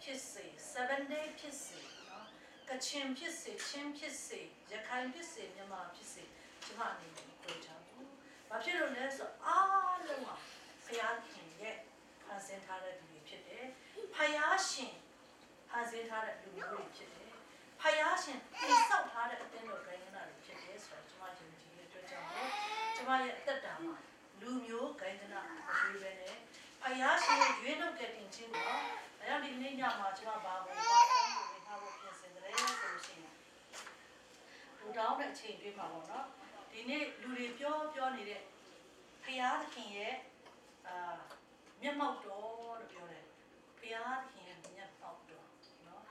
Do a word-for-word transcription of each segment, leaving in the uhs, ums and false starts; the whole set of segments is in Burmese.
ဖြစ်စေ seven day ဖြစ်စေနော်ကချင်ဖြစ်စေချင်းဖြစ်စေရခိုင်ဖြစ်စေမြန်မာဖြစ်စေကျမအနေနဲ့ပြောချင်ဘူးဘာဖြစ်လို့လဲဆိုအားလုံးကဖယားခင်ရဲ့ဖန်ဆင်းထားတဲ့လူတွေဖြစ်တယ်ဖယားရှင်ဖန်ဆင်းထားတဲ့လူမျိုးတွေဖြစ်တယ်ဖယားရှင်တည်ဆောက်ထားတဲ့အသင်းတော်ကိုင်းနာတွေဖြစ်တယ်ဆိုတော့ကျမယုံကြည်တဲ့အတွက်ကြောင့်ကျမရဲ့အသက်တာမှာလူမျိုးကိုင်းနာမရွေးပဲနဲ့ဖယားရှင်ရဲ့ရွေးနှုတ်ကတင်ခြင်းတော့အဲကြောင့်ဒီနေ့ညမှာကျမဘာကိုပါအောင်လို့ငါ့ကိုပြင်ဆင်တယ်ဆိုလို့ရှိရင်လူတောင်းတဲ့အချိန်တွေမှာပေါ့နော်ဒီနေ့လူတွေပြောပြောနေတဲ့ဖယားခင်ရဲ့အာမျက်မှောက်တော်လို့ပြောတယ်ဖယားခင်ရဲ့မျက်မှောက်တော်နော်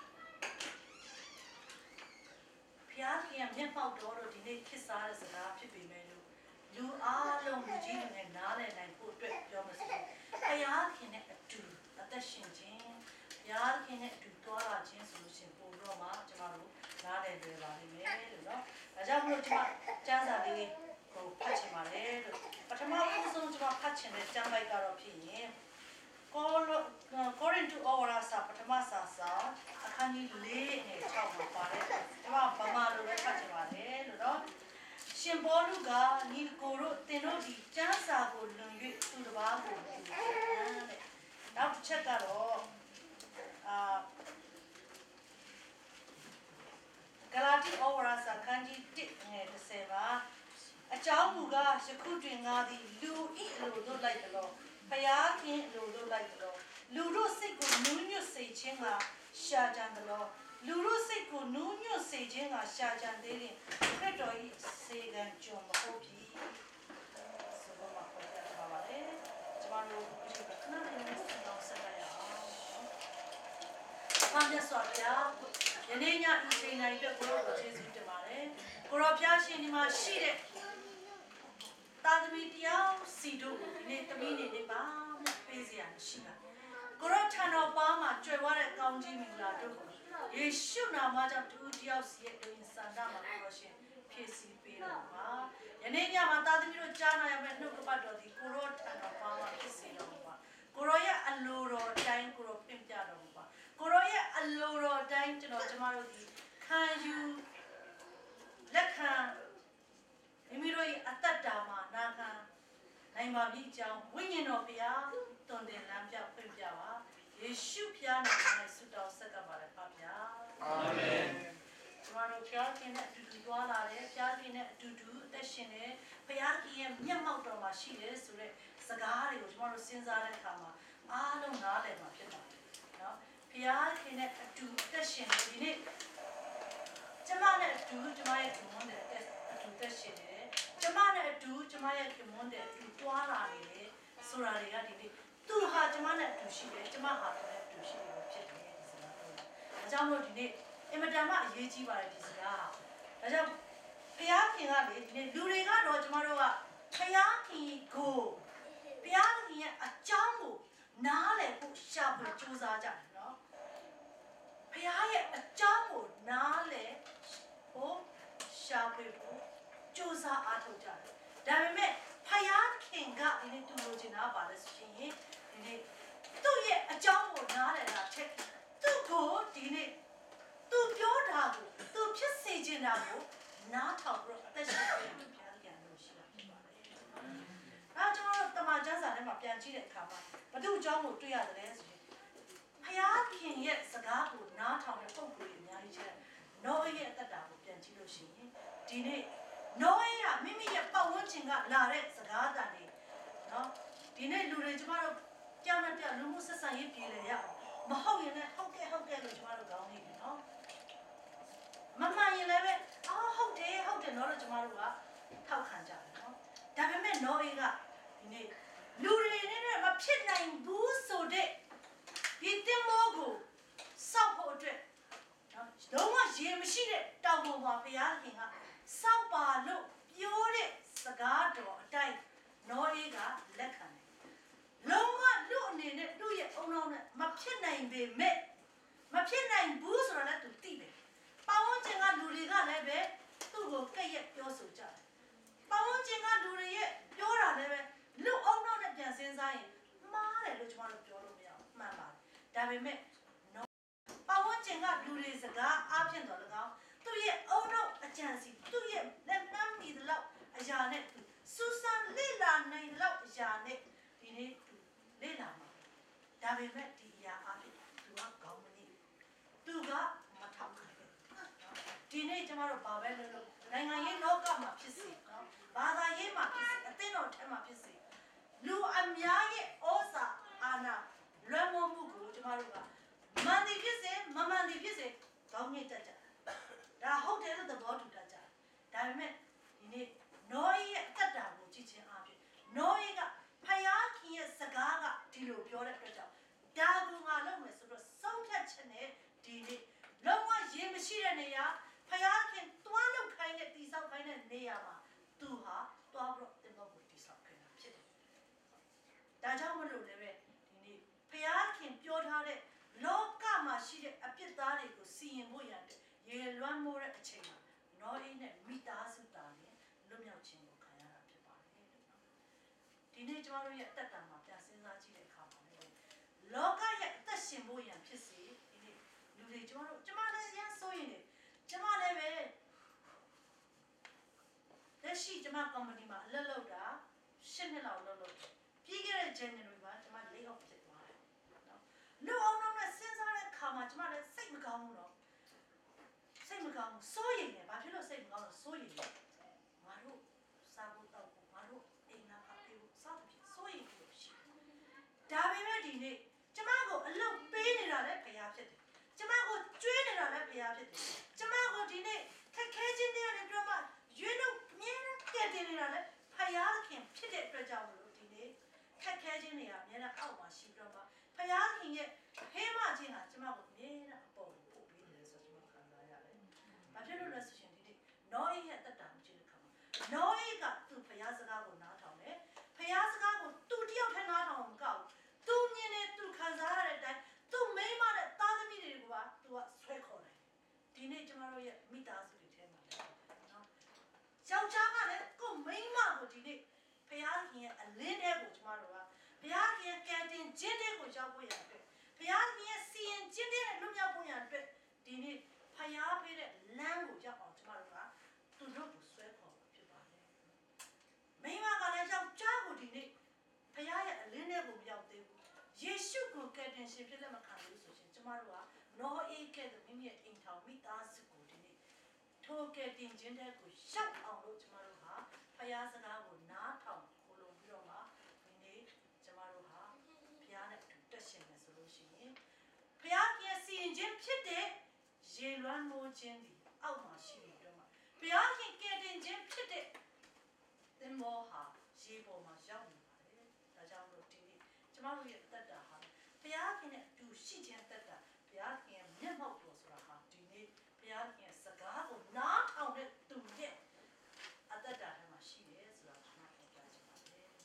ဖယားခင်ရဲ့မျက်မှောက်တော်လို့ဒီနေ့ခေတ်စားတဲ့စကားဖြစ်ပေမဲ့လို့လူအားလုံးလူကြီးတွေနဲ့နားလည်နိုင်ဖို့အတွက်ပြောမှဆိုဖယားခင်နဲ့အတူအသက်ရှင်ခြင်းဘုရားခင်နဲ့အတူသွားလာခြင်းဆိုလို့ရှိရင်ပုံတော့မှကျမတို့နားလည်လွယ်ပါလိမ့်မယ်လို့နော်။ဒါကြောင့်မလို့ကျမကျမ်းစာလေးဟိုဖတ်ချင်ပါတယ်လို့ပထမဆုံးကျမဖတ်ချင်တဲ့ကျမ်းပိုက်ကတော့ဖြစ်ရင်ကိုကိုရင်တူအော်ရာစာပထမစာစာအခန်းကြီးလေးနဲ့၆မှာပါတယ်။ကျမဗမာလိုပဲဖတ်ချင်ပါတယ်လို့နော်။ရှင်ဘောလူကညီကိုတို့တင်တို့ဒီကျမ်းစာကိုလွန်၍သူတစ်ပါးကိုတဲ့။နောက်တစ်ချက်ကတော့အာဂလာတိဩဝါဒစာခန်းကြီးတစ်ငယ်တစ်ဆယ်ပါအကြောင်းမူကားယခုတွင်ငါသည်လူဤအလိုတို့လိုက်တယ်လို့ဘုရားခင်အလိုတို့လိုက်တယ်လို့လူတို့စိတ်ကိုနူးညွတ်စေခြင်းကရှာကြံတယ်လို့လူတို့စိတ်ကိုနူးညွတ်စေခြင်းကရှာကြံသေးရင်ခရစ်တော်၏စေကံကြုံမဟုတ်ပြီဆိုတော့မှာပေါ်ပြပါပါလေကျွန်တော်တို့ဒီကခဏလေးတော့ဆက်လိုက်ရအောင်ဘာမြတ်စွာဘုရားယနေ့ညဤချိန်တိုင်းအတွက်ကိုရောကျေးဇူးတင်ပါတယ်ကိုရောဘုရားရှင်ဒီမှာရှိတဲ့သာသမီတရားစီတို့ဒီနေ့တမီးနေနေပါပေးစရာမရှိပါကိုရောထံတော်ပါမှာကြွယ်ဝတဲ့ကောင်းကြီးမင်္ဂလာတို့ကိုယေရှုနာမကြောင့်တူတယောက်စီရဲ့ဒုရင်စန္ဒမှာကိုရောရှင်ဖြည့်ဆည်းပေးတော်ပါယနေ့ညမှာသာသမီတို့ကြားနာရမယ့်နှုတ်ကပတ်တော်ဒီကိုရောထံတော်ပါမှာဖြစ်စေတော်ပါကိုရောရဲ့အလိုတော်အတိုင်းကိုရောပြင်ပြတော်မူပါကိုရောရဲ့အလိုတော်အတိုင်းကျွန်တော်ကျမတို့ဒီခံယူလက်ခံမိမိတို့ရဲ့အတ္တတာမှာနာခံနိုင်ပါပြီအကြောင်းဝိညာဉ်တော်ဘုရားတွင်တင်လမ်းပြပြင်ပြပါယေရှုဖျားနာမနဲ့ဆုတောင်းဆက်ကပ်ပါတယ်ပါဗျာအာမင်ကျွန်တော်တို့ဖျားခင်နဲ့အတူတူသွားလာတယ်ဖျားခင်နဲ့အတူတူအသက်ရှင်တယ်ဖျားခင်ရဲ့မျက်မှောက်တော်မှာရှိတယ်ဆိုတဲ့စကားတွေကိုကျွန်တော်တို့စဉ်းစားတဲ့အခါမှာအားလုံးနားလည်မှာဖြစ်ပါတယ်နော်ဘုရားခင်နဲ့အတူအသက်ရှင်နေဒီနေ့ကျမနဲ့အတူကျမရဲ့ခင်မွန်းတဲ့အတူသက်ရှင်နေတယ်ကျမနဲ့အတူကျမရဲ့ခင်မွန်းတဲ့အတူတွာလာနေတယ်ဆိုတာတွေကဒီနေ့သူဟာကျမနဲ့အတူရှိတယ်ကျမဟာသူနဲ့အတူရှိတယ်ဖြစ်တယ်ဒီစကားတော့ဒါကြောင့်မို့ဒီနေ့အင်မတန်မှအရေးကြီးပါတယ်ဒီစကားဒါကြောင့်ဘုရားခင်ကလေဒီနေ့လူတွေကတော့ကျမတို့ကဘုရားခင်ကိုဘုရားခင်ရဲ့အကြောင်းကိုနားလည်ဖို့ရှာဖွေကြိုးစားကြတယ်နော်ဘုရားရဲ့အကြောင်းကိုနားလည်ဖို့ရှာဖွေဖို့ကြိုးစားအားထုတ်ကြတယ်ဒါပေမဲ့ဘုရားခင်ကဒီနေ့သူလိုချင်တာပါလဲဆိုရင်ဒီနေ့သူ့ရဲ့အကြောင်းကိုနားလည်တာချက်သူ့ကိုဒီနေ့သူပြောတာကိုသူဖြစ်စေချင်တာကိုနားထောင်ပြီးအသက်ရှင်ပြီးဘုရားခင်လို့ရှိတာဖြစ်ပါတယ်အဲကျွန်တော်တို့တမန်ကျမ်းစာထဲမှာပြန်ကြည့်တဲ့အခါမှာဘသူအကြောင်းကိုတွေ့ရတယ်လဲဆိုရင်ဘုရားခင်ရဲ့စကားကိုနားထောင်တဲ့ပုံကိုအများကြီးချက်နောအေရဲ့အသက်တာကိုပြန်ကြည့်လို့ရှိရင်ဒီနေ့နောအေကမိမိရဲ့ပတ်ဝန်းကျင်ကလာတဲ့စကားတန်တွေနော်ဒီနေ့လူတွေကျမတို့ကြောက်တဲ့လူမှုဆက်ဆံရေးပြည်လေရအောင်မဟုတ်ရင်လည်းဟုတ်ကဲ့ဟုတ်ကဲ့လို့ကျမတို့ကောင်းနေပြီနော်မမှန်ရင်လည်းပဲအော်ဟုတ်တယ်ဟုတ်တယ်နော်လို့ကျမတို့ကထောက်ခံကြတယ်နော်ဒါပေမဲ့နောအေကဒီနေ့လူတွေနဲ့မဖြစ်နိုင်ဘူးဆိုတဲ့ဒီတင်မောကိုစောက်ဖို့အတွက်နော်လုံးဝရေမရှိတဲ့တောင်ပေါ်မှာဘုရားခင်ကစောက်ပါလို့ပြောတဲ့စကားတော်အတိုင်းနောအေကလက်ခံတယ်လုံးဝလူအနေနဲ့သူ့ရဲ့အုံနောက်နဲ့မဖြစ်နိုင်ပေမဲ့မဖြစ်နိုင်ဘူးဆိုတော့လည်းသူသိတယ်ပတ်ဝန်းကျင်ကလူတွေကလည်းပဲသူ့ကိုကဲ့ရဲ့ပြောဆိုကြတယ်ပတ်ဝန်းကျင်ကလူတွေရဲ့ပြောတာလည်းပဲလူအုံနောက်နဲ့ပြန်စဉ်းစားရင်မှားတယ်လို့ကျွန်တော်တို့ပြောလို့မရဘူးမှန်ပါတယ်ဒါပေမဲ့ရှင်ကလူတွေစကားအားဖြင့်တော်၎င်းသူရဲ့အုံနောက်အကြံစီသူရဲ့လက်နှမ်းမိသလောက်အရာနဲ့သူစူဆန်လေ့လာနိုင်သလောက်အရာနဲ့ဒီနေ့သူလေ့လာမှာဒါပေမဲ့ဒီအရာအားဖြင့်သူကကောင်းမနေသူကမထောက်ခံဘူးဒီနေ့ကျမတို့ဘာပဲလုပ်လို့နိုင်ငံရေးလောကမှာဖြစ်စေနော်ဘာသာရေးမှာဖြစ်စေအသင်းတော်ထဲမှာဖြစ်စေလူအများရဲ့ဩဇာအာဏာလွှမ်းမိုးမှုကိုကျမတို့ကမန်ဒီဖြစ်စေမမန်ဒီဖြစ်စေကောင်းညစ်တတ်ကြဒါဟုတ်တယ်လို့သဘောတူတတ်ကြဒါပေမဲ့ဒီနေ့နောရဲ့အသက်တာကိုကြည့်ချင်းအားဖြင့်နောရဲ့ကဖယားခင်ရဲ့စကားကဒီလိုပြောတဲ့အတွက်ကြောင့်ဒါကူငါလုပ်မယ်ဆိုတော့ဆုံးဖြတ်ချက်နဲ့ဒီနေ့လုံးဝရေမရှိတဲ့နေရာဖယားခင်တွားလောက်ခိုင်းတဲ့တိဆောက်ခိုင်းတဲ့နေရာမှာသူဟာတွားပြီးတော့တင်တော့ကိုတိဆောက်ခိုင်းတာဖြစ်တယ်ဒါကြောင့်မလို့လည်းပဲဒီနေ့ဖယားခင်ပြောထားတဲ့လောကမှာရှိတဲ့အပြစ်သားတွေကိုစီရင်ဖို့ရတဲ့ရေလွှမ်းမိုးတဲ့အချိန်မှာနောအေးနဲ့မိသားစုတာနဲ့လွတ်မြောက်ခြင်းကိုခံရတာဖြစ်ပါတယ်နော်ဒီနေ့ကျွန်တော်တို့ရဲ့အသက်တာမှာပြန်စဉ်းစားကြည့်တဲ့အခါမှာလည်းလောကရဲ့အသက်ရှင်ဖို့ရန်ဖြစ်စေဒီနေ့လူတွေကျွန်တော်တို့ကျွန်မလည်းရမ်းစိုးရင်လေကျွန်မလည်းပဲလက်ရှိကျွန်မကုမ္ပဏီမှာအလုပ်လုပ်တာရှစ်နှစ်လောက်လုပ်လို့ပြီးခဲ့တဲ့ January မှာကျွန်မ lay off ဖြစ်သွားတယ်နော်လူအောင်တော့နဲ့စဉ်းစားတဲ့အခါမှာကျွန်မလည်းစိတ်မကောင်းဘူးနော်စိတ်မကောင်းဘူးစိုးရိမ်တယ်ဘာဖြစ်လို့စိတ်မကောင်းလဲစိုးရိမ်တယ်ငါတို့စားဖို့တော့ငါတို့အိမ်နာဖတ်ဖို့စားဖို့စိုးရိမ်လို့ရှိဒါပေမဲ့ဒီနေ့ကျမကိုအလုပ်ပေးနေတာလည်းဖရားဖြစ်တယ်ကျမကိုကျွေးနေတာလည်းဖရားဖြစ်တယ်ကျမကိုဒီနေ့ခက်ခဲခြင်းတွေနဲ့ပြောမှရွေးလို့မြဲကဲတင်နေတာလည်းဖရားခင်ဖြစ်တဲ့အတွက်ကြောင့်မလို့ဒီနေ့ခက်ခဲခြင်းတွေကအများနဲ့အောက်မှာရှိပြီးတော့မှဖရားခင်ရဲ့ဟေးမခြင်းဟာကျမကိုအများနဲ့အပေါ်ကိုပို့ပေးနေတယ်ဆိုတော့ကျမခံစားရတယ်။ဘာဖြစ်လို့လဲဆိုရင်ဒီနေ့နောအေးရဲ့တက်တာကိုကြည့်တဲ့အခါမှာနောအေးကသူ့ဖရားစကားကိုနားထောင်တယ်။ဖရားစကားကိုသူတယောက်ထဲနားထောင်မကောက်ဘူး။သူမြင်နေသူခံစားရတဲ့အတိုင်းသူမိမနဲ့သားသမီးတွေကသူကဆွဲခေါ်တယ်။ဒီနေ့ကျမတို့ရဲ့မိသားစုတွေထဲမှာလည်းနော်။ယောက်ျားကလည်းကိုယ်မိမကိုဒီနေ့ဖရားခင်ရဲ့အလင်းတဲ့ကိုကျမတို့ကဘုရားခင်ရဲ့ကယ်တင်ခြင်းတွေကိုရောက်ဖို့ရတဲ့ဘုရားခင်ရဲ့စီရင်ခြင်းတွေနဲ့လွတ်မြောက်ဖို့ရတဲ့ဒီနေ့ဖယားပေးတဲ့လမ်းကိုရောက်အောင်ကျမတို့ကသူတို့ကိုဆွဲခေါ်ဖြစ်ပါတယ်မိမကလည်းယောက်ျားကိုဒီနေ့ဖယားရဲ့အလင်းတဲ့ကိုမရောက်သေးဘူးယေရှုကိုကယ်တင်ရှင်ဖြစ်လက်မခံလို့ဆိုရှင်ကျမတို့ကနောအေးကဲ့သို့မိမိရဲ့အိမ်ထောင်မိသားစုကိုဒီနေ့ထိုကယ်တင်ခြင်းတဲ့ကိုရှောက်အောင်လို့ကျမတို့ဟာဖယားစကားကိုနားထောင်ခိုးလို့ပြီးတော့မှဒီနေ့ကျမတို့ဟာဘုရားနဲ့တက်ရှင်မယ်ဆိုလို့ရှိရင်ဘုရားရဲ့စီရင်ခြင်းဖြစ်တဲ့ရေလွှမ်းမိုးခြင်းဒီအောက်မှာရှိနေတော့မှဘုရားခင်ကယ်တင်ခြင်းဖြစ်တဲ့သင်္ဘောဟာရေပေါ်မှာရောက်နေပါတယ်။ဒါကြောင့်လို့ဒီနေ့ကျမတို့ရဲ့အသက်တာဟာဘုရားခင်နဲ့အတူရှိခြင်းအသက်တာဘုရားခင်ရဲ့မျက်မှောက်တော်ဆိုတာဟာဒီနေ့ဘုရားခင်ရဲ့စကားကိုနားထောင်တဲ့သူရဲ့အသက်တာထဲမှာရှိတယ်ဆိုတာကျွန်တော်ပြောချင်ပါတယ်။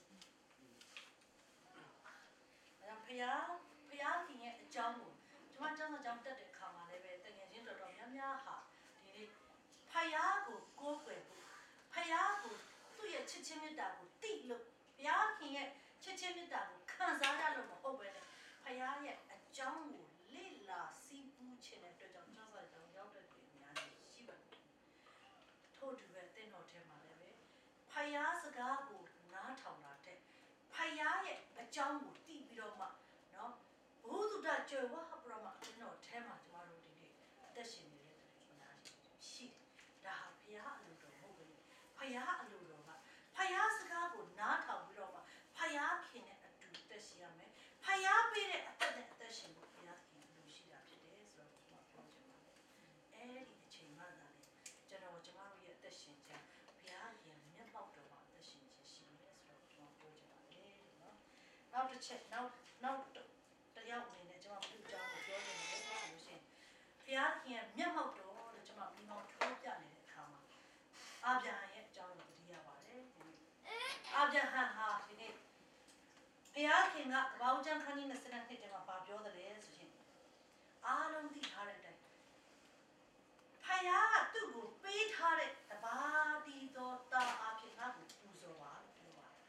အဲဒါဘုရားဘုရားခင်ရဲ့အကြောင်းကိုကျွန်မကျောင်းသားကျောင်းတက်တဲ့အခါမှာလည်းပဲတကယ်ချင်းတော်တော်များများဟာဒီနေ့ဖယားကိုကိုးကွယ်ဖို့ဖယားကိုသူ့ရဲ့ချစ်ချင်းမေတ္တာကိုတိလို့ဘုရားခင်ရဲ့ချစ်ချင်းမေတ္တာကိုခံစားရလို့မဟုတ်ပဲနဲ့ဖယားရဲ့အကြောင်းကိုလေ့လာစီးပူးခြင်းတဲ့အတွက်ကြောင့်ကျောင်းသားကျောင်းရောက်တဲ့သူအများကြီးရှိပါတယ်ထို့တူပဲတင်းတော်ထဲမှာလည်းပဲဖယားစကားကိုနားထောင်တာတဲ့ဖယားရဲ့အကြောင်းကိုတိပြီးတော့မှနော်ဘုသူတကြွယ်ဝပရမကျွန်တော်ထဲမှာကျမတို့ဒီနေ့အသက်ရှင်နေတဲ့သူတွေများရှိတယ်။ဒါဟာဘုရားအလိုတော်မဟုတ်ဘူး။ဘုရားအလိုတော်ကဘုရားစကားကိုနားထောင်ပြီးတော့မှဘုရားခင်နဲ့အတူတက်ရှိရမယ်။ဘုရားပေးတဲ့အသက်နဲ့အသက်ရှင်ဖို့ဘုရားခင်အလိုရှိတာဖြစ်တယ်ဆိုတော့ကျွန်တော်ပြောချင်ပါတယ်။အဲဒီအချိန်မှသာလေကျွန်တော်ကျမတို့ရဲ့အသက်ရှင်ခြင်းဘုရားခင်မျက်မှောက်တော်မှာအသက်ရှင်ခြင်းရှိတယ်ဆိုတော့ကျွန်တော်ပြောချင်ပါတယ်နော်။နောက်တစ်ချက်နောက်နောက်တရားဝင်နဲ့ကျွန်တော်ပြုကြောင်းကိုပြောနေတယ်ဆိုလို့ရှိရင်ဘုရားခင်မျက်မှောက်တော်လို့ကျွန်တော်ပြီးမှထိုးပြနေတဲ့အခါမှာအာဗြဟံရဲ့အကြောင်းကိုသိရပါတယ်အာဗြဟံဟာဒီနေ့ဘုရားခင်ကကပောင်းချမ်းခန်းကြီးနှစ်နှစ်ထဲမှာဗာပြောတယ်လေဆိုရင်အားလုံးသိထားတဲ့အတိုင်းဖယားကသူ့ကိုပေးထားတဲ့တပါးတီတော်တာအဖြစ်ငါ့ကိုပူဇော်ပါလို့ပြောပါတယ်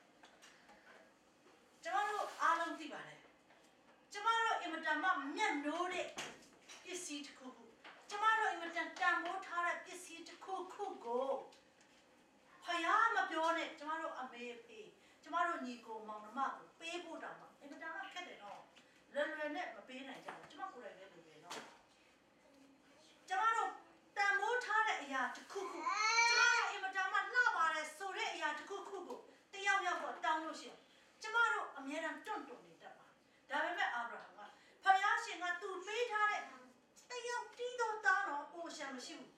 ကျွန်တော်တို့အားလုံးသိပါတယ်ကျမတို့အင်မတန်မှမျက်နှိုးတဲ့ပစ္စည်းတစ်ခုခုကျမတို့အင်မတန်တန်ဖိုးထားတဲ့ပစ္စည်းတစ်ခုခုကိုဖယားမပြောနဲ့ကျမတို့အမေဖေကျမတို့ညီကိုမောင်နှမကိုပေးဖို့တောင်မှအင်မတန်မှခက်တယ်နော်လွယ်လွယ်နဲ့မပေးနိုင်ကြဘူးကျမကိုယ်တိုင်လည်းလုပ်တယ်နော်ကျမတို့တန်ဖိုးထားတဲ့အရာတစ်ခုခုကျမတို့အင်မတန်မှလှပါတယ်ဆိုတဲ့အရာတစ်ခုခုကိုတယောက်ယောက်တော့တောင်းလို့ရှိရင်ကျမတို့အများအားတွန့်တွန့်နေတတ်ပါဒါပေမဲ့အာဗြဟံကဖယားရှင်ကသူပေးထားတဲ့တယောက်တီးတော့တာတော့ပိုရှာမရှိဘူး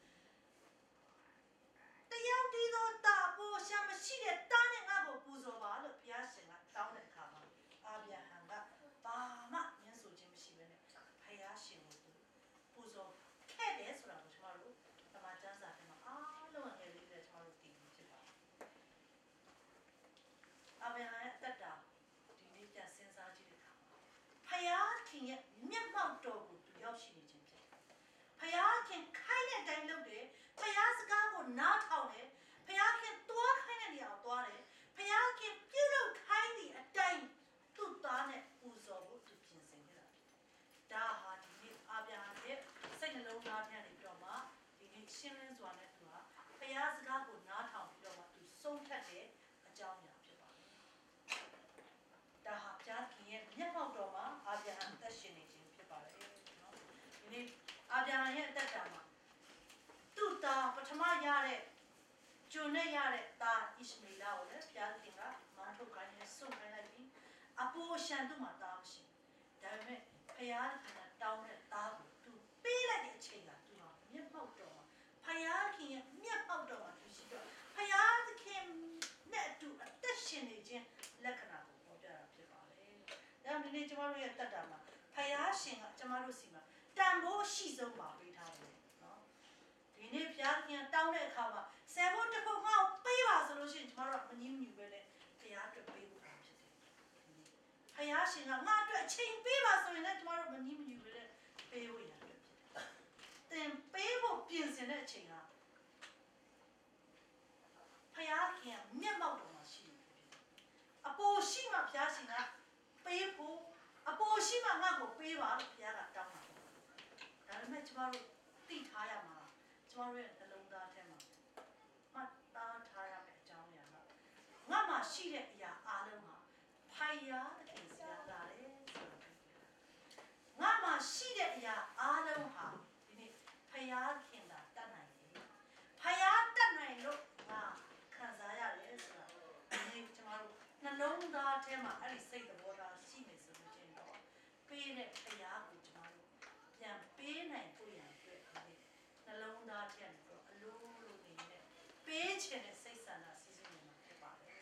တယောက်တီးတော့တာပိုရှာမရှိတဲ့တားနဲ့ငါ့ကိုပူဇော်ပါလို့ဘုရားရှင်ကတောင်းတဲ့အခါမှာအာဗြဟံကဘာမှညှဉ်းဆိုခြင်းမရှိဘဲနဲ့ဘုရားရှင်ကိုပူဇော်ခဲ့တယ်ဆိုတာကိုကျွန်တော်တို့ဓမ္မကျမ်းစာထဲမှာအားလုံးငယ်လေးတွေကျွန်တော်တို့သိပြီးဖြစ်ပါတယ်အာဗြဟံရဲ့တက်တာဒီနေ့ပြန်စဉ်းစားကြည့်တဲ့အခါမှာဘုရားခင်ရဲ့မျက်မှောက်တော်ကိုသူရောက်ရှိနေခြင်းဖြစ်တယ်ဘုရားခင်ခိုင်းတဲ့အတိုင်းလုပ်တယ်ဘုရားစကားကိုနားထောင်တယ်ဘုရားခင်တွားခိုင်းတဲ့နေရာကိုတွားတယ်ဘုရားခင်ပြုလုပ်ခိုင်းတဲ့အတိုင်းသူ့သားနဲ့ပူဇော်ဖို့သူပြင်ဆင်ခဲ့တာဒါဟာဒီနေ့အာဗြဟံရဲ့စိတ်နှလုံးသားထဲနေပြီးတော့မှဒီနေ့ရှင်းလင်းစွာနဲ့သူကဘုရားစကားကိုနားထောင်ပြီးတော့မှသူဆုံးဖြတ်တဲ့အကြောင်းအရာဖြစ်ပါတယ်ဒါဟာဘုရားခင်ရဲ့မျက်မှောက်တော်မှာအာဗြဟံသက်ရှင်နေခြင်းဖြစ်ပါတယ်နော်ဒီနေ့အာဗြဟံရဲ့အသက်တာမှာသူ့သားပထမရတဲ့ကျွန်းနဲ့ရတဲ့သားဣရှမေလကိုလည်းဘုရားခင်ကမောင်းထုတ်ခိုင်းနဲ့ဆုံးခိုင်းလိုက်ပြီးအပိုရှန်သူ့မှာသားမရှိဒါပေမဲ့ဘုရားခင်ကတောင်းတဲ့သားကိုသူပေးလိုက်တဲ့အချိန်ကသူဟာမျက်မှောက်တော်မှာဘုရားခင်ရဲ့မျက်မှောက်တော်မှာသူရှိတော့ဘုရားသခင်နဲ့အတူအသက်ရှင်နေခြင်းလက္ခဏာကိုပေါ်ပြတာဖြစ်ပါတယ်။ဒါကြောင့်ဒီနေ့ကျမတို့ရဲ့တက်တာမှာဘုရားရှင်ကကျမတို့စီမှာတန်ဖိုးရှိဆုံးပါပေးထားတယ်နော်။ဒီနေ့ဘုရားခင်တောင်းတဲ့အခါမှာဆယ်ဖို့တစ်ခုငါ့ကိုပေးပါဆိုလို့ရှိရင်ကျမတို့ကမငြင်းညူပဲလေဘုရားအတွက်ပေးဖို့တာဖြစ်တယ်။ဘုရားရှင်ကငါ့အတွက်အချိန်ပေးပါဆိုရင်လည်းကျမတို့မငြင်းညူပဲလေပေးဖို့ရတယ်ဖြစ်တယ်။သင်ပေးဖို့ပြင်ဆင်တဲ့အချိန်ကဘုရားခင်မျက်မှောက်တော်မှာရှိနေတယ်။အပေါ်ရှိမှဘုရားရှင်ကပေးဖို့အပေါ်ရှိမှငါ့ကိုပေးပါလို့ဘုရားကတောင်းတာ။ဒါပေမဲ့ကျမတို့သိထားရမှာကျမတို့ရဲ့နှလုံးသားထဲမှာမှတ်သားထားရမယ့်အကြောင်းအရာကငါမှရှိတဲ့အရာအားလုံးဟာဖယားတဲ့ဆရာလာတယ်ဆိုတာငါမှရှိတဲ့အရာအားလုံးဟာဒီနေ့ဖယားခင်တာတတ်နိုင်တယ်ဖယားတတ်နိုင်လို့ငါခံစားရတယ်ဆိုတာဒီနေ့ကျမတို့နှလုံးသားထဲမှာအဲ့ဒီစိတ်သဘောထားရှိနေဆိုလို့ချင်းတော့ပေးတဲ့ဖယားကိုကျမတို့ပြန်ပေးနိုင်ဖို့ရအတွက်ဒီနေ့နှလုံးသားထဲမှာတော့အလိုလိုနေတဲ့ပေးခြင်းနဲ့စိတ်ဆန္ဒစီစဉ်နေမှာဖြစ်ပါတယ်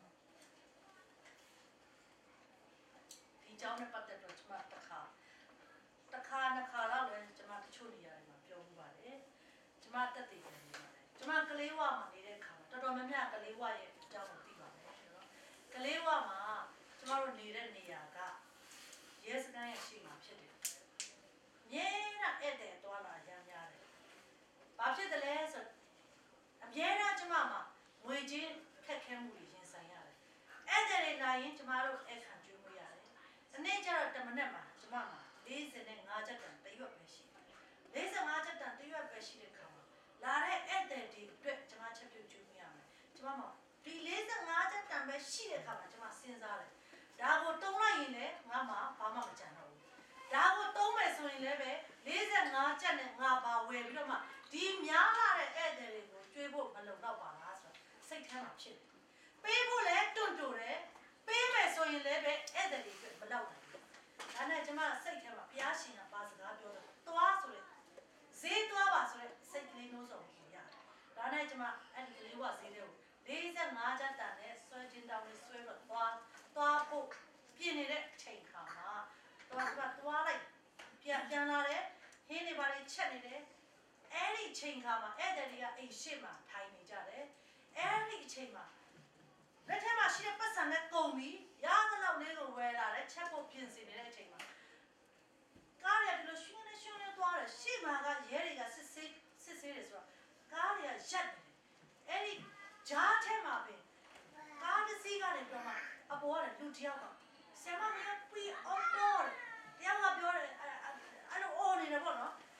ဒီကြောင့်နဲ့ပတ်သက်တော့ကျမတစ်ခါတစ်ခါနှစ်ခါတော့လည်းကျမတချို့နေရာတွေမှာပြောမှုပါတယ်ကျမတက်တည်နေပါတယ်ကျမကလေးဝမှာနေတဲ့ခါမှာတော်တော်များများကလေးဝရဲ့အကြောင်းကိုသိပါတယ်ဆိုတော့ကလေးဝမှာကျမတို့နေတဲ့နေရာကရဲစခန်းရဲ့ရှိမှာဖြစ်တယ်မြဲတမ်းဧည့်သည်သွားလာရမ်းများတယ်ဘာဖြစ်တယ်လဲဆိုအမြဲတမ်းကျမမှာငွေချင်းခက်ခဲမှုတွေရင်ဆိုင်ရတယ်ဧည့်သည်တွေလာရင်ကျမတို့အခန့်ကျွေးမှုရတယ်ဒီနေ့ကျတော့တမနက်မှာကျမမှာလေးဆယ်နဲ့ငါးချက်တန်တရွတ်ပဲရှိတယ်လေးဆယ်ငါးချက်တန်တရွတ်ပဲရှိတဲ့ခါမှာလာတဲ့ဧည့်သည်တွေအတွက်ကျမချက်ပြုတ်ကျွေးမှုရမယ်ကျမမှာဒီလေးဆယ်ငါးချက်တန်ပဲရှိတဲ့ခါမှာကျမစဉ်းစားတယ်ဒါကိုတုံးလိုက်ရင်လည်းငါမှဘာမှမကြံတော့ဘူးဒါကိုတုံးမယ်ဆိုရင်လည်းပဲလေးဆယ်ငါးချက်နဲ့ငါပါဝယ်ပြီးတော့မှဒီများလာတဲ့ဧည့်သည်တွေကိုကျွေးဖို့မလုံတော့ပါလားဆိုတော့စိတ်ထဲမှာဖြစ်တယ်ပေးဖို့လည်းတွန့်တူတယ်ပေးမယ်ဆိုရင်လည်းပဲဧည့်သည်တွေအတွက်မလောက်နိုင်ဘူးဒါနဲ့ကျမစိတ်ထဲမှာဘုရားရှင်ကပါစကားပြောတယ်သွားဆိုတဲ့ဈေးသွားပါဆိုတဲ့စိတ်ကလေးနှိုးဆောင်ကိုရတယ်ဒါနဲ့ကျမအဲ့ဒီကလေးကဈေးတွေကိုလေးဆယ်ငါးချက်တန်နဲ့ဆွဲချင်းတောင်းနဲ့ဆွဲတော့သွားသွားဖို့ပြင်နေတဲ့အချိန်ခါမှာတော့ကျမသွားလိုက်ပြန်ပြန်လာတယ်ဟင်းတွေပါလေချက်နေတယ်အဲ့ဒီချိန်ခါမှာဧည့်သည်တွေကအိမ်ရှိမှထိုင်နေကြတယ်အဲ့ဒီအချိန်မှာလက်ထက်မှာရှိတဲ့ပတ်စံနဲ့ကုန်ပြီးရသလောက်လေးကိုဝယ်လာတယ်ချက်ဖို့ပြင်ဆင်နေတဲ့အချိန်မှာကားရဒီလိုရှင်းနေရှင်းနေသွားတယ်ရှေ့မှာကရဲတွေကစစ်ဆေးစစ်ဆေးတယ်ဆိုတော့ကားတွေကရက်နေတယ်အဲ့ဒီဂျားထဲမှာပဲကားတစ်စီးကနေပြောမှအပေါ်ကလူတယောက်ကဆရာမမင်းပြီးအော်တော့တယောက်ကပြောတယ်အဲ့လိုအော်နေတယ်ပေါ့နော်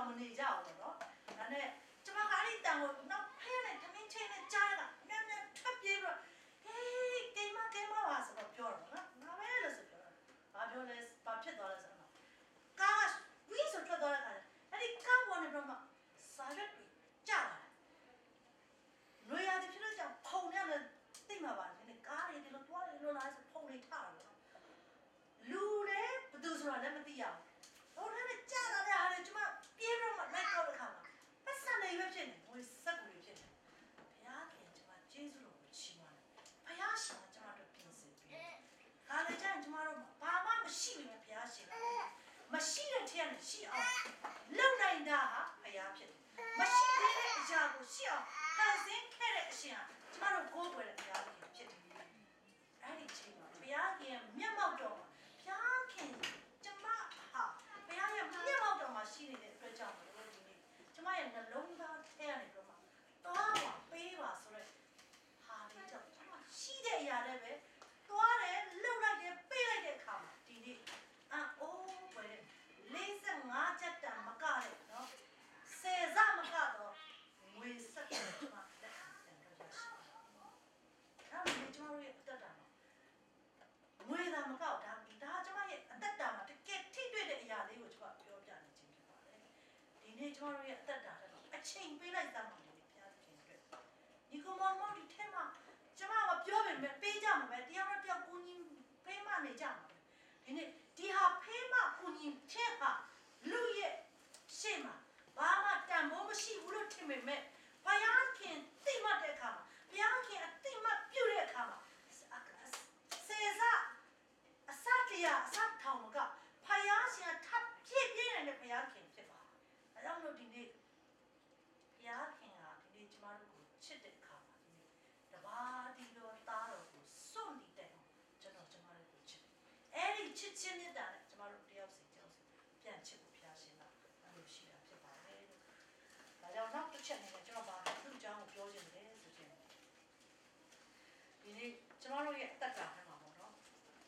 မနေကြဘူးနော်ဒါနဲ့ကျမကအဲ့ဒီတန်ကိုနောက်ဖဲနဲ့သမင်းချင်းနဲ့ကြားတာမြတ်မြတ်ထပ်ပြေးပြီးတော့ဟေးကိမကိမပါဆိုတော့ပြောတော့နော်ငါပဲလို့ဆိုပြောတော့ဘာပြောလဲဘာဖြစ်သွားလဲဆိုတော့ကားဝီးဆိုထွက်သွားတဲ့ခါအဲ့ဒီကားပေါ်နေတော့မှစားရက်ပြီးကြာလာနွေရတဲ့ဖြစ်လို့ကြောင့်ဖုန်နဲ့တိတ်မှာပါနေကားတွေဒီလိုတွားနေလို့လားဆိုဖုန်တွေထတာလူလည်းဘယ်သူဆိုတာလည်းမသိရဘူးဟိုထဲမှာကြာလာတဲ့အားတွေကျမပြေးတော့မှလိုက်တော့တဲ့ခါမှာပတ်စံနေပဲဖြစ်နေငွေစက်ကိုဖြစ်နေဘုရားခင်ကျမကျေးဇူးတော်ကိုချီးမွမ်းတယ်ဘုရားရှင်ကကျမတို့ပြင်ဆင်ပေးတယ်ခါလေကျရင်ကျမတို့ဘာမှမရှိဘူးဘုရားရှင်ကမရှိတဲ့ထက်နဲ့ရှိအောင်လုံနိုင်တာဟာဘုရားဖြစ်တယ်မရှိတဲ့အရာကိုရှိအောင်ဖန်ဆင်းခဲ့တဲ့အရှင်ဟာကျမတို့ကိုးကွယ်တဲ့ဘုရားခင်ဖြစ်တယ်အဲ့ဒီချိန်မှာဘုရားခင်မျက်မှောက်တော်မှာဘုရားခင်ကျမဟာဘုရားရဲ့မျက်မှောက်တော်မှာရှိနေတဲ့အတွက်ကြောင့်မလို့ဒီနေ့ကျမရဲ့နှလုံးသားထဲကနေတော့မှသွားပါပေးပါဆိုတော့ဟာဒီတော့ကျမရှိတဲ့အရာတွေပဲသွားတယ်လှုပ်လိုက်တယ်ပေးလိုက်တဲ့အခါမှာဒီနေ့အာအိုးပဲလေးဆယ်ငါးချက်တန်မကတဲ့နော်ဆယ်စမကတော့ငွေစက်ကိုကျမလက်ခံတယ်တော့ရရှိတယ်။အဲ့ဒါကျမတို့ရဲ့အတ္တတာမှာငွေသာမကောက်ဒါဒါကျမရဲ့အတ္တတာမှာတကယ်ထိတွေ့တဲ့အရာလေးကိုကျမပြောပြနေခြင်းဖြစ်ပါတယ်။ဒီနေ့ကျမတို့ရဲ့အတ္တတာတဲ့အချိန်ပေးလိုက်သမှာလေဘုရားသခင်အတွက်ဒီကောင်မောင်ဒီထဲမှာကျမကပြောပေမဲ့ပေးကြမှာပဲတရားတော်တရားကိုကြီးဖေးမနေကြမှာပဲဒီနေ့ဒီဟာဖေးမကိုကြီးချက်ဟာလူရဲ့ရှေ့မှာဘာမှတန်ဖိုးမရှိဘူးလို့ထင်ပေမဲ့ဘုရားခင်သိမှတ်တဲ့အခါမှာဘုရားခင်အသိမှတ်ပြုတဲ့အခါမှာစေစားအစတရားအစထောင်ကဘုရားရှင်ထပ်ပြည့်ပြည့်နေတဲ့ဘုရားခင်ဖြစ်ပါအဲကြောင့်လို့ဒီနေ့ဘုရားခင်ဟာဒီနေ့ကျမတို့ကိုချစ်တဲ့အခါမှာဒီနေ့တပါးဒီလိုသားတော်ကိုစွန့်နေတဲ့ကျွန်တော်ကျမတို့ကိုချစ်တယ်အဲ့ဒီချစ်ချင်းမြတ်တာနဲ့ကျမတို့တယောက်စီတယောက်စီပြန်ချစ်ဖို့ဘုရားရှင်ကအဲ့လိုရှိတာဖြစ်ပါတယ်လို့ဒါကြောင့်နောက်တစ်ချက်နဲ့ကျွန်တော်ဗာသူ့အကြောင်းကိုပြောချင်တယ်ဆိုရင်ဒီနေ့ကျမတို့ရဲ့အသက်တာထဲမှာပေါ့နော်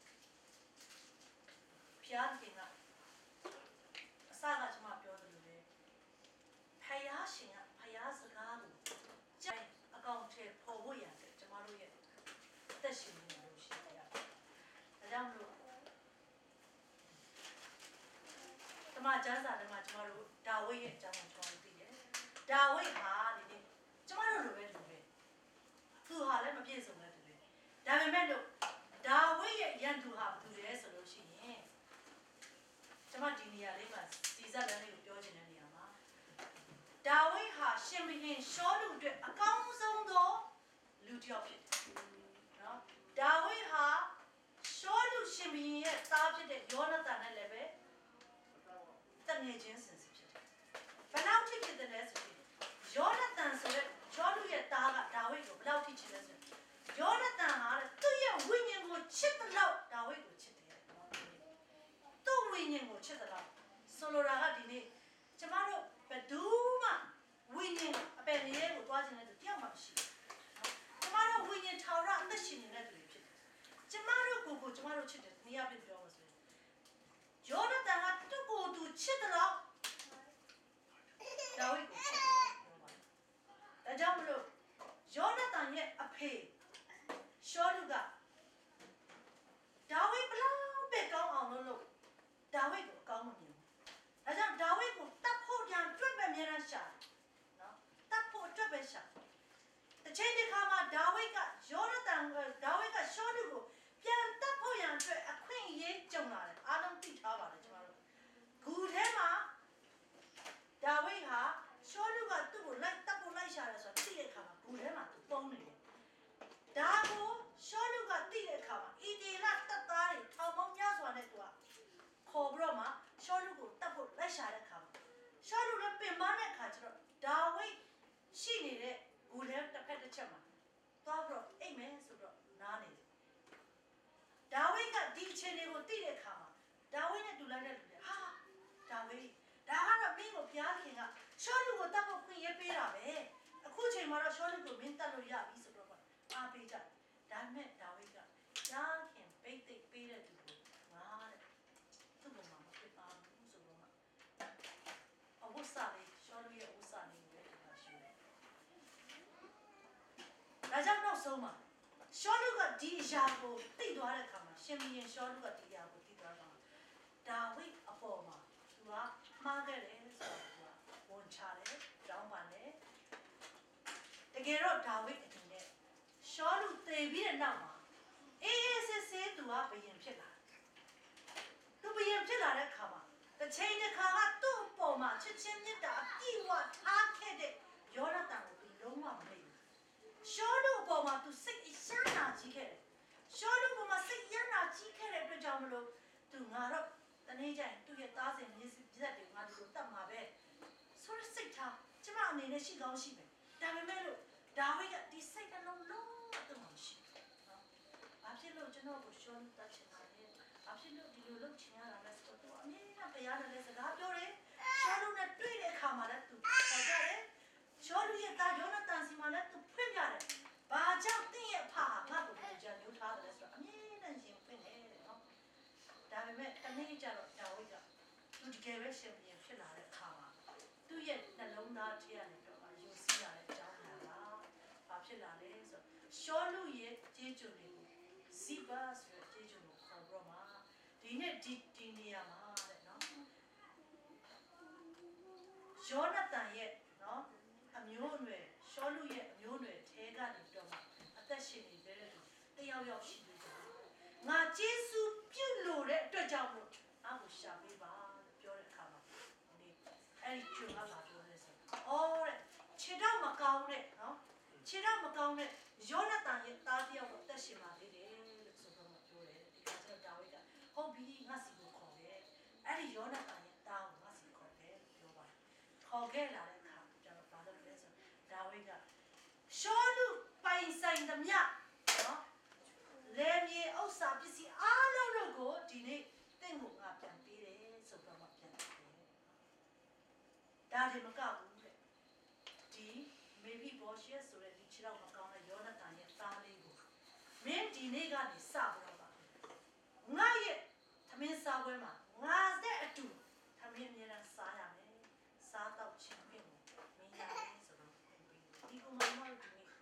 ဘုရားခင်ကအစကကျမပြောသလိုလေဘုရားရှင်ကဘုရားစကားကိုကြိုက်အကောင့်ထဲပေါ်ဖို့ရတယ်ကျမတို့ရဲ့အသက်ရှင်နေလို့ရှိရတယ်ဒါကြောင့်မလို့တမန်ကျမ်းစာထဲမှာကျမတို့ဒါဝိဒ်ရဲ့အကြောင်းကိုကျွန်တော်သိတယ်ဒါဝိဒ်ဟာဒီနေ့ကျမတို့လိုပဲလူပဲသူဟာလည်းမပြည့်စုံတဲ့သူလေဒါပေမဲ့လို့ဒါဝိဒ်ရဲ့ရန်သူဟာဘာလို့လဲဆိုလို့ရှိရင်ကျမဒီနေရာလေးမှာစီစပ်လမ်းလေးကိုပြောချင်တဲ့နေရာမှာဒါဝိဒ်ဟာရှင်ဘုရင်ရှောလုအတွက်အကောင်းဆုံးသောလူတစ်ယောက်ဖြစ်တယ်နော်ဒါဝိဒ်ဟာရှောလုရှင်ဘုရင်ရဲ့သားဖြစ်တဲ့ယောနသန်နဲ့လည်းပဲတငယ်ချင်းစင်စစ်ဖြစ်တယ်ဘယ်လောက်ထိဖြစ်တယ်လဲဆိုရင်ယောနသန်ဆိုတဲ့ရှောလုရဲ့သားကဒါဝိဒ်ကိုဘယ်လောက်ထိချစ်လဲဆိုရင်ယောနသန်ဟာသူ့ရဲ့ဝိညာဉ်ကိုချစ်တဲ့လောက်ဒါဝိဒ်ကိုချစ်တယ်သူ့ဝိညာဉ်ကိုချစ်တဲ့လောက်ဆိုလိုတာကဒီနေ့ကျမတို့ဘယ်သူမှဝိညာဉ်အပယ်ရဲကိုတွားခြင်းနဲ့တယောက်မှမရှိဘူးကျမတို့ဝိညာဉ်ထာဝရအသက်ရှင်နေတဲ့သူတွေဖြစ်တယ်ကျမတို့ကိုယ်ကိုကျမတို့ချစ်တယ်နေရာပြပြောလို့ဆိုရင်ယောနသန်ကသူ့ကိုယ်သူချစ်တယ်လို့ဒါဝိဒ်ကိုချစ်တယ်ဒါကြောင့်မလို့ယောနသန်ရဲ့အဖေရှောလုကဒါဝိဒ်ဘလောက်ပဲကောင်းအောင်လုပ်လို့ဒါဝိဒ်ကိုအကောင်းမမြင်ဘူးဒါကြောင့်ဒါဝိဒ်ကိုတတ်ဖို့ပြန်တွက်ပဲအများအားရှာနော်တတ်ဖို့တွက်ပဲရှာတစ်ချိန်တစ်ခါမှာဒါဝိဒ်ကယောနသန်ဒါဝိဒ်ကရှောလုကိုပြန်တတ်ဖို့ရန်အတွက်အခွင့်အရေးကြုံလာတယ်အားလုံးသိထားပါတယ်ကျွန်တော်တို့ဂူထဲမှာဒါဝိဒ်ဟာရှောလုကသူ့ကိုလိုက်တတ်ဖို့လိုက်ရှာတယ်ဆိုတော့သိတဲ့အခါမှာဂူထဲမှာသူပုံနေတယ်ဒါကိုရှောလုကသိတဲ့အခါမှာအီဒီလတပ်သားတွေထောင်ပေါင်းများစွာနဲ့သူကခေါ်ပြီးတော့မှရှောလုကိုတတ်ဖို့လိုက်ရှာတဲ့အခါမှာရှောလုလည်းပင်ပန်းတဲ့အခါကျတော့ဒါဝိဒ်ရှိနေတဲ့ဂူထဲတစ်ဖက်တစ်ချက်မှာသွားပြီးတော့အိမ်မဲဆိုတော့နားနေတယ်ဒါဝိဒ်ကဒီအချိန်လေးကိုသိတဲ့အခါမှာဒါဝိဒ်နဲ့တူလိုက်တဲ့လူတွေဟာဒါဝိဒ်ဒါကတော့မင်းကိုဘုရားခင်ကရှောလုကိုတတ်ဖို့ခွင့်ရပေးတာပဲအခုချိန်မှာတော့ရှောလုကိုမင်းတတ်လို့ရပြီဆိုတော့အားပေးကြဒါမဲ့ဒါဝိဒ်ကရှားခင်ပိတ်သိပ်ပေးတဲ့သူကိုငါတဲ့သူ့ဘုံမှာမဖြစ်ပါဘူးဆိုတော့အဝတ်စားလေးဒါကြောင့်နောက်ဆုံးမှာရှောလုကဒီအရာကိုသိသွားတဲ့အခါမှာရှင်ဘုရင်ရှောလုကဒီအရာကိုသိသွားတာဒါဝိဒ်အပေါ်မှာသူကမှားခဲ့တယ်ဆိုတော့သူကဝန်ချတယ်တောင်းပန်တယ်တကယ်တော့ဒါဝိဒ်အနေနဲ့ရှောလုသေပြီးတဲ့နောက်မှာအေးအေးဆေးဆေးသူကဘုရင်ဖြစ်လာသူဘုရင်ဖြစ်လာတဲ့အခါမှာတစ်ချိန်တစ်ခါကသူ့အပေါ်မှာချစ်ချင်းမြတ်တာအပြည့်အဝထားခဲ့တဲ့ယောနသန်ကိုသူလုံးဝမမေ့ဘူးရှောလုအပေါ်မှာသူစိတ်အယမ်းနာကြီးခဲ့တယ်ရှောလုအပေါ်မှာစိတ်အယမ်းနာကြီးခဲ့တဲ့အတွက်ကြောင့်မလို့သူငါတော့တနေ့ကျရင်သူ့ရဲ့သားစဉ်မြေစစ်ပြတ်တွေငါတို့တတ်မှာပဲဆိုရစိတ်ထားကျမအနေနဲ့ရှိကောင်းရှိမယ်ဒါပေမဲ့လို့ဒါဝိဒ်ကဒီစိတ်နှလုံးလုံးဝသူ့မှာရှိတယ်နော်ဘာဖြစ်လို့ကျွန်တော်ကိုရှောလုတတ်ချင်တာလဲဘာဖြစ်လို့ဒီလိုလုပ်ချင်ရတာလဲဆိုတော့အမြဲတမ်းတရားနဲ့လည်းစကားပြောတယ်ရှောလုနဲ့တွေ့တဲ့အခါမှာလည်းသူခေါ်ကြတယ်ရှောလုရဲ့သားယောနသန်စီမှာလည်းသူဖွင့်ပြတယ်ဘာကြောင့်တင့်ရဲ့ဖဟာငါ့ကိုဒီကြံမျိုးထားတယ်လဲဆိုတော့အမြဲတမ်းရှင်ဖွင့်တယ်တဲ့နော်ဒါပေမဲ့တနေ့ကျတော့ဒါဝိဒ်ကသူတကယ်ပဲရှင်ပြန်ဖြစ်လာတဲ့အခါမှာသူ့ရဲ့နှလုံးသားထဲကနေတော့ယုံစည်းရတဲ့အကြောင်းအရာကဘာဖြစ်လာလဲဆိုတော့ရှောလုရဲ့ကြေးကျွန်တွေကိုစီဘာဆိုတဲ့ကြေးကျွန်ကိုခေါ်ပြီးတော့မှဒီနေ့ဒီဒီနေရာမှာတဲ့နော်ယောနသန်ရဲ့နော်အမျိုးအနွယ်ရှောလုရဲ့အမျိုးအနွယ်ထဲကနေတော့မှအသက်ရှင်နေတဲ့သူတယောက်ယောက်ရှိနေကြတယ်ငါဂျေစုပြုလို့တဲ့အတွက်ကြောင့်မို့အကိုရှာပေးပါလို့ပြောတဲ့အခါမှာဒီအဲ့ဒီကျွန်းကလာပြောနေဆိုအော်တဲ့ခြေတော့မကောင်းတဲ့နော်ခြေတော့မကောင်းတဲ့ယောနသန်ရဲ့သားတယောက်ကိုအသက်ရှင်ပါသေးတယ်လို့ဆိုတော့ပြောတယ်ဒီကကျတော့ဒါဝိဒ်ကဟုတ်ပြီငါစီကိုခေါ်တယ်အဲ့ဒီယောနသန်ရဲ့သားကိုငါစီခေါ်တယ်ပြောပါတယ်ခေါ်ခဲ့လာတဲ့အခါကျတော့ဘာလို့လဲဆိုဒါဝိဒ်ကရှောလုပိုင်ဆိုင်သမျှနော်လေမြေဥစ္စာပစ္စည်းအားလုံးတို့ကိုဒီနေ့တင့်ကိုငါပြန်ပေးတယ်ဆိုတော့မှပြန်ပေးတယ်ဒါတွေမကဘူးတဲ့ဒီမေဘီဘောရှက်ဆိုတဲ့ဒီခြေတော့မကောင်းတဲ့ယောနသန်ရဲ့သားလေးကိုမင်းဒီနေ့ကနေစပြီးတော့ပါငါရဲ့သမင်းစားပွဲမှာငါတဲ့အတူသမင်းအများနဲ့စားရမယ်စားတော့ချင်းပြင်ကိုမင်းရတယ်ဆိုတော့ဒီကောင်မမတို့ဒီနေ့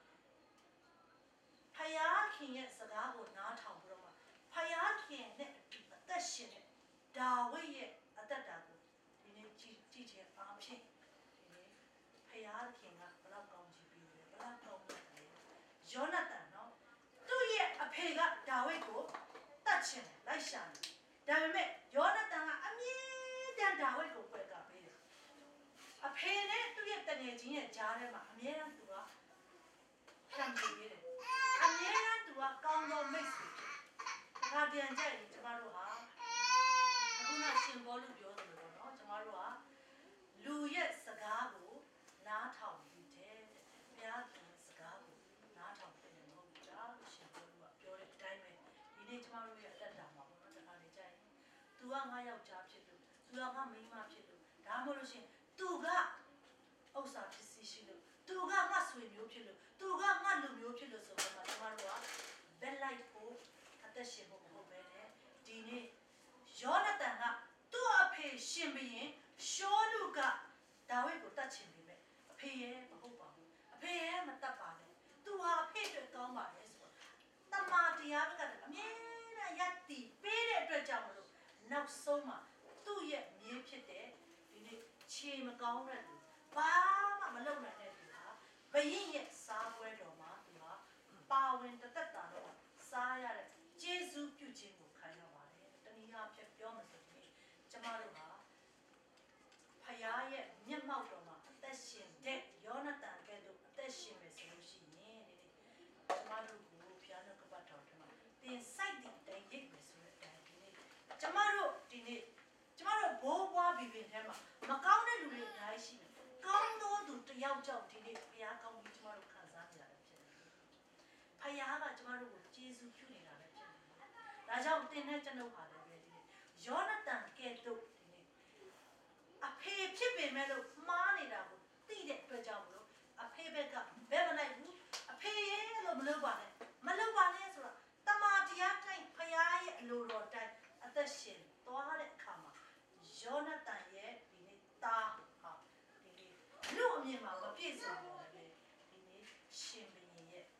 ဖယားခင်ရဲ့စကားကိုနားထောင်ပြီးတော့မှဖယားခင်နဲ့အတူအသက်ရှင်တဲ့ဒါဝိဒ်ရဲ့အသက်တာကိုဒီနေ့ကြည့်ကြည့်ချင်အားဖြင့်ဒီနေ့ဖယားခင်ကဘလောက်ကောင်းချီးပြီးလဲဘလောက်ကောင်းလဲယောနသန်နော်သူ့ရဲ့အဖေကဒါဝိဒ်ကိုတတ်ချင်လိုက်ရှာတယ်ဒါပေမဲ့ယောနသန်ကအမြဲတမ်းဒါဝိဒ်ကိုပွဲကပေးတယ်အဖေနဲ့သူ့ရဲ့တငယ်ချင်းရဲ့ကြားထဲမှာအမြဲတမ်းသူကဖြန့်ပြနေတယ်အမြဲတမ်းသူကကောင်းသောမိတ်ဆွေဖြစ်ငါပြန်ကြိုက်ရင်ကျမတို့ဟာအခုနရှင်ဘောလို့ပြောတယ်လို့နော်ကျမတို့ဟာလူရဲ့စကားကိုနားထောင်ပြီးတဲ့ဘုရားခင်စကားကိုနားထောင်ပြီးတယ်မဟုတ်ဘူးကြာလို့ရှင်ဘောလို့ကပြောတဲ့အတိုင်းပဲဒီနေ့ကျမတို့ရဲ့အသက်တာမှာပေါ့နော်တခါလေကြိုက်ရင် तू ကငါယောက်ျားဖြစ်လို့ तू ကငါမိန်းမဖြစ်လို့ဒါမှမဟုတ်လို့ရှင် तू ကဥစ္စာဖြစ်စီရှိလို့ तू ကငါဆွေမျိုးဖြစ်လို့ तू ကငါလူမျိုးဖြစ်လို့ဆိုတော့ကျမတို့ကဘက်လိုက်ဖို့အသက်ရှင်ဖို့မဟုတ်ပဲနဲ့ဒီနေ့ယောနသန်ကသူ့အဖေရှင်ဘုရင်ရှောလုကဒါဝိဒ်ကိုတတ်ချင်ပြီမဲ့အဖေရဲ့မဟုတ်ပါဘူးအဖေရဲ့မတတ်ပါနဲ့ तू ဟာအဖေအတွက်ကောင်းပါလေဆိုတော့တမန်တရားဘက်ကအမြဲတမ်းယက်တီပေးတဲ့အတွက်ကြောင့်မလို့နောက်ဆုံးမှာသူ့ရဲ့မြေးဖြစ်တဲ့ဒီနေ့ခြေမကောင်းတဲ့လူဘာမှမလုပ်နိုင်တဲ့လူဟာဘယင်းရဲ့စားပွဲတော်မှာသူဟာပါဝင်တသက်တာတော့စားရတဲ့ကျေးဇူးပြုခြင်းကိုခံရပါတယ်တနည်းအားဖြင့်ပြောမှဆိုရင်ကျမတို့ဟာဖယားရဲ့မျက်မှောက်တော်မှာအသက်ရှင်တဲ့ယောနသန်ကဲ့သို့အသက်ရှင်မယ်ဆိုလို့ရှိရင်ဒီနေ့ကျမတို့ကိုဖယားနဲ့ကပတ်တော်ထဲမှာတင်ဆိုင်တဲ့အတိုင်းရိပ်မယ်ဆိုတဲ့အတိုင်းဒီနေ့ကျမတို့ဒီနေ့ကျမတို့ဘိုးဘွားဘီဘင်ထဲမှာမကောင်းတဲ့လူတွေအများကြီးရှိတယ်ကောင်းသောသူတယောက်ကြောင့်ဒီနေ့ဖယားကောင်းပြီးကျမတို့ခံစားနေရတယ်ဖြစ်တယ်ဖယားကကျမတို့ကိုကျေးဇူးပြုနေတာပဲဖြစ်တယ်ဒါကြောင့်တင်တဲ့ကျွန်ုပ်ဟာလည်းပဲဒီနေ့ယောနသန်ကဲ့သို့ဒီနေ့အဖေဖြစ်ပေမဲ့လို့မှားနေတာကိုသိတဲ့အတွက်ကြောင့်မလို့အဖေဘက်ကဘယ်မလိုက်ဘူးအဖေရဲ့လို့မလုပ်ပါနဲ့မလုပ်ပါနဲ့ဆိုတော့တမန်တရားတိုင်းဖယားရဲ့အလိုတော်တိုင်းအသက်ရှင်သွားတဲ့အခါမှာယောနသန်ရဲ့ဒီနေ့သားဟာဒီနေ့လူအမြင်မှာမပြည့်စုံဘူးလေဒီနေ့ရှင်ဘုရင်ရဲ့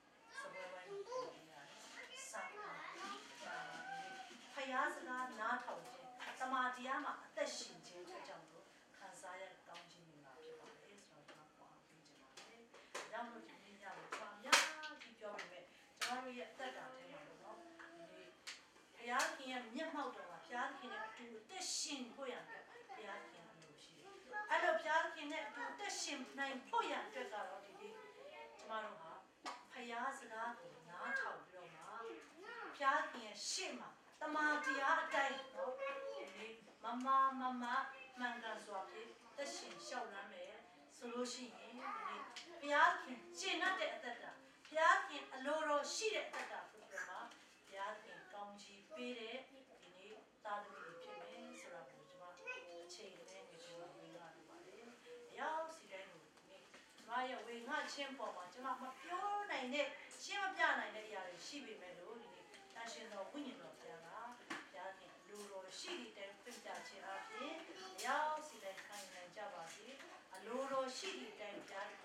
တရားမှာအသက်ရှင်ခြင်းအတွက်ကြောင့်လို့ခံစားရကောင်းခြင်းမျိုးဖြစ်ပါတယ်ဆိုတော့ကျွန်တော်ပြောပြချင်ပါတယ်။ဒါမှမဟုတ်ဒီနေ့ညကိုကျွန်တော်များကြီးပြောပေမဲ့ကျွန်တော်ရဲ့အသက်တာထဲမှာပေါ့နော်ဒီဘုရားခင်ရဲ့မျက်မှောက်တော်မှာဘုရားခင်နဲ့အတူအသက်ရှင်ဖို့ရအတွက်ဘုရားခင်အလိုရှိတယ်။အဲ့လိုဘုရားခင်နဲ့အတူအသက်ရှင်နိုင်ဖို့ရအတွက်ကတော့ဒီနေ့ကျွန်တော်တို့ဟာဘုရားစကားကိုနားထောင်ပြီးတော့မှဘုရားခင်ရဲ့ရှေ့မှာတမန်တရားအတိုင်းနော်ဒီမမမမမှန်ကန်စွာဖြင့်သက်ရှင်လျှောက်လမ်းမယ်ဆိုလို့ရှိရင်ဒီနေ့ဘုရားခင်ကျင့်တတ်တဲ့အသက်တာဘုရားခင်အလိုတော်ရှိတဲ့အသက်တာဖြစ်ပြီးတော့မှဘုရားခင်ကောင်းချီးပေးတဲ့ဒီနေ့သာသမီဖြစ်မယ်ဆိုတာကိုကျွန်မအချိန်နဲ့နေကျွန်တော်ဝင်လာနေပါတယ်အရောက်စီတိုင်းကိုဒီနေ့ကျွန်မရဲ့ဝေငှချင်းပေါ်မှာကျွန်မမပြောနိုင်တဲ့ရှင်းမပြနိုင်တဲ့အရာတွေရှိပေမဲ့လို့ဒီနေ့တန်ရှင်တော်ဝိညာဉ်တော်ဘုရားကဘုရားခင်လူတော်ရှိတဲ့ပြည့်ပြခြင်းအပြင်ရောက်စီတိုင်းခံနိုင်ကြပါစေအလိုတော်ရှိတဲ့အတိုင်းဘုရား